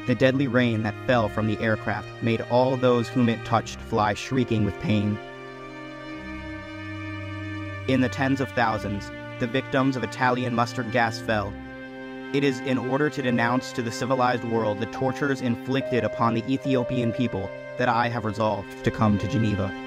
The deadly rain that fell from the aircraft made all those whom it touched fly shrieking with pain. In the tens of thousands, the victims of Italian mustard gas fell. It is in order to denounce to the civilized world the tortures inflicted upon the Ethiopian people that I have resolved to come to Geneva.